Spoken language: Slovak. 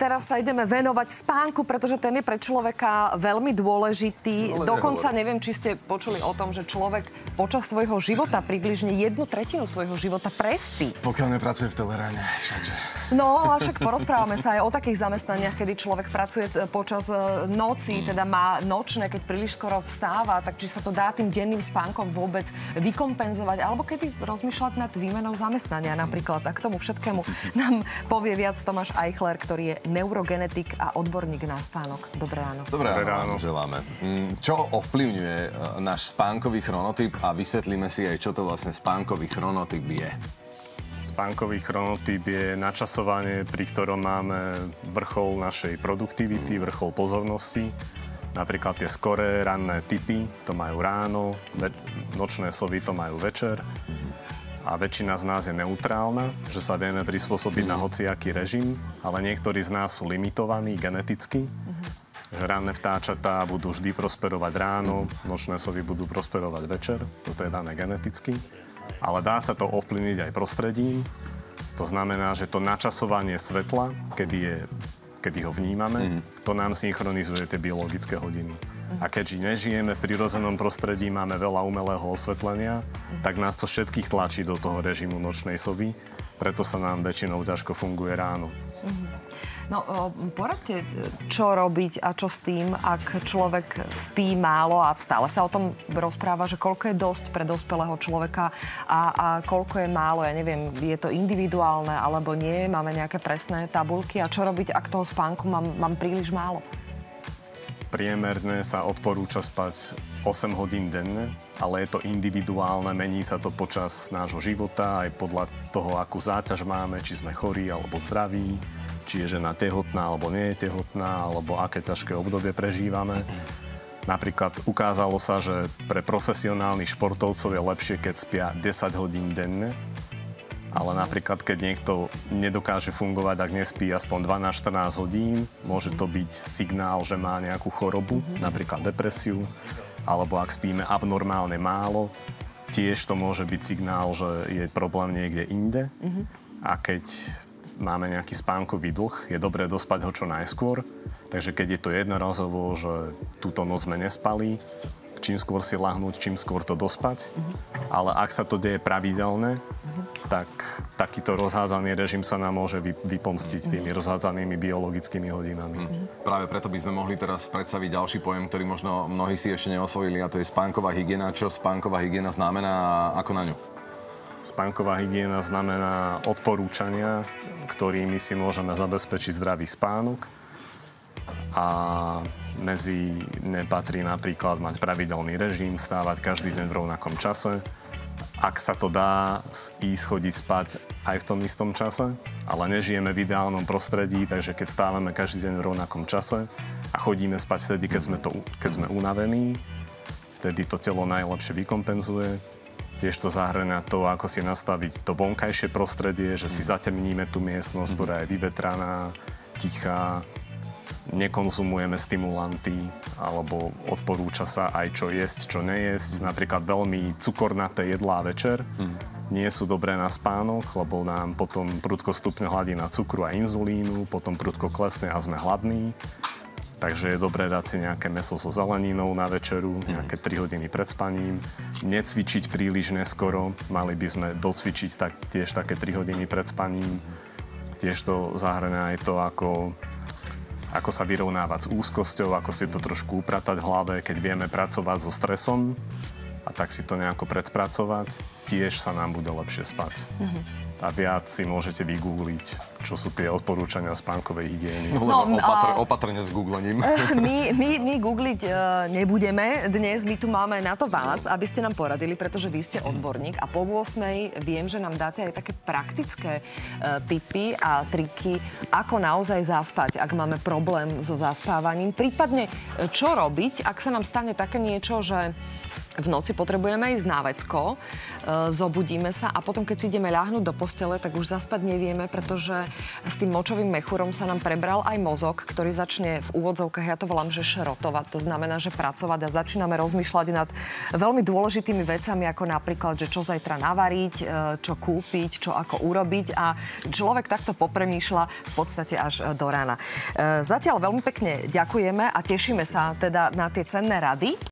teraz sa ideme venovať spánku, pretože ten je pre človeka veľmi dôležitý. Ale dokonca neviem, či ste počuli o tom, že človek počas svojho života, približne 1/3 svojho života prespí. Pokiaľ nepracuje v Teleráne, všakže. No, a však porozprávame sa aj o takých zamestnaniach, kedy človek pracuje počas noci, teda má nočné, keď príliš skoro vstáva, tak či sa to dá tým denným spánkom vôbec vykompenzovať, alebo kedy rozmýšľať nad výmenou zamestnania napríklad. A k tomu všetkému nám povie viac Tomáš Eichler, ktorý je neurogenetik a odborník na spánok. Dobré ráno. Dobré ráno želáme. Čo ovplyvňuje náš spánkový chronotyp a vysvetlíme si aj, čo to vlastne spánkový chronotyp je. Spánkový chronotyp je načasovanie, pri ktorom máme vrchol našej produktivity, vrchol pozornosti. Napríklad tie skoré ranné typy, to majú ráno, nočné sovy to majú večer. A väčšina z nás je neutrálna, že sa vieme prispôsobiť na hociaký režim, ale niektorí z nás sú limitovaní geneticky, že ranné vtáčatá budú vždy prosperovať ráno, nočné sovy budú prosperovať večer, toto je dané geneticky. Ale dá sa to ovplyvniť aj prostredím, to znamená, že to načasovanie svetla, kedy ho vnímame, to nám synchronizuje tie biologické hodiny. A keďže nežijeme v prirodzenom prostredí, máme veľa umelého osvetlenia, tak nás to všetkých tlačí do toho režimu nočnej sovy, preto sa nám väčšinou ťažko funguje ráno. No, poradte, čo robiť a čo s tým, ak človek spí málo a stále sa o tom rozpráva, že koľko je dosť pre dospelého človeka a koľko je málo, ja neviem, je to individuálne alebo nie, máme nejaké presné tabuľky a čo robiť, ak toho spánku mám príliš málo? Priemerne sa odporúča spať 8 hodín denne, ale je to individuálne, mení sa to počas nášho života, aj podľa toho, akú záťaž máme, či sme chorí alebo zdraví, či je žena tehotná alebo nie je tehotná, alebo aké ťažké obdobie prežívame. Napríklad ukázalo sa, že pre profesionálnych športovcov je lepšie, keď spia 10 hodín denne, ale napríklad, keď niekto nedokáže fungovať, ak nespí aspoň 12-14 hodín, môže to byť signál, že má nejakú chorobu, napríklad depresiu, alebo ak spíme abnormálne málo, tiež to môže byť signál, že je problém niekde inde. A keď máme nejaký spánkový dlh, je dobré dospať ho čo najskôr. Takže keď je to jednorazovo, že túto noc sme nespali, čím skôr si lahnúť, čím skôr to dospať. Ale ak sa to deje pravidelne, tak takýto rozhádzaný režim sa nám môže vypomstiť tými rozhádzanými biologickými hodinami. Práve preto by sme mohli teraz predstaviť ďalší pojem, ktorý možno mnohí si ešte neosvojili, a to je spánková hygiena. Čo spánková hygiena znamená a ako na ňu? Spánková hygiena znamená odporúčania, ktorými si môžeme zabezpečiť zdravý spánok. A medzi ne patrí napríklad mať pravidelný režim, stávať každý deň v rovnakom čase. Ak sa to dá ísť chodiť spať aj v tom istom čase, ale nežijeme v ideálnom prostredí, takže keď stávame každý deň v rovnakom čase a chodíme spať vtedy, keď sme unavení, vtedy to telo najlepšie vykompenzuje. Tiež to zahŕňa to, ako si nastaviť to vonkajšie prostredie, že si zatemníme tú miestnosť, ktorá je vyvetraná, tichá, nekonzumujeme stimulanty, alebo odporúča sa aj čo jesť, čo nejesť. Napríklad veľmi cukornaté jedlá večer nie sú dobré na spánok, lebo nám potom prudko stupne hladina cukru a inzulínu, potom prudko klesne a sme hladní. Takže je dobré dať si nejaké mäso so zeleninou na večeru, nejaké 3 hodiny pred spaním. Necvičiť príliš neskoro, mali by sme docvičiť tiež také 3 hodiny pred spaním. Tiež to zahŕňa aj to, ako sa vyrovnávať s úzkosťou, ako si to trošku upratať v hlave, keď vieme pracovať so stresom a tak si to nejako predpracovať, tiež sa nám bude lepšie spať. A viac si môžete vygoogliť, čo sú tie odporúčania spánkovej hygieny. No, opatrne s googlením. My googliť nebudeme. Dnes my tu máme na to vás, aby ste nám poradili, pretože vy ste odborník a po 8. viem, že nám dáte aj také praktické tipy a triky, ako naozaj zaspať, ak máme problém so zaspávaním. Prípadne, čo robiť, ak sa nám stane také niečo, že v noci potrebujeme ísť na vecko, zobudíme sa a potom, keď si ideme ľahnúť do postele, tak už zaspať nevieme, pretože s tým močovým mechúrom sa nám prebral aj mozog, ktorý začne v úvodzovkách, ja to volám, že šrotovať. To znamená, že pracovať a začíname rozmýšľať nad veľmi dôležitými vecami, ako napríklad, že čo zajtra navariť, čo kúpiť, čo ako urobiť a človek takto popremýšľa v podstate až do rána. Zatiaľ veľmi pekne ďakujeme a tešíme sa teda na tie cenné rady.